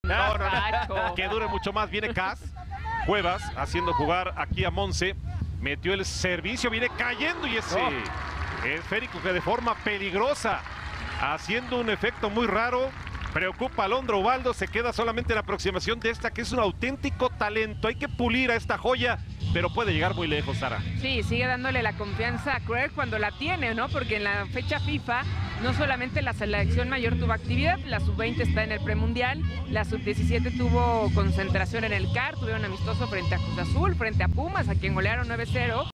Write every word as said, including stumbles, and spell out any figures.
No, no, Gacho. no. Que dure mucho más. Viene Cas, Cuevas, haciendo jugar aquí a Monse. Metió el servicio, viene cayendo y ese Oh. esférico que de forma peligrosa, haciendo un efecto muy raro. Preocupa a Londra Ubaldo, se queda solamente en la aproximación de esta, que es un auténtico talento. Hay que pulir a esta joya, pero puede llegar muy lejos, Sara. Sí, sigue dándole la confianza a Craig cuando la tiene, ¿no? Porque en la fecha FIFA no solamente la selección mayor tuvo actividad, la sub veinte está en el premundial, la sub diecisiete tuvo concentración en el C A R, tuvieron amistoso frente a Cruz Azul, frente a Pumas, a quien golearon nueve cero.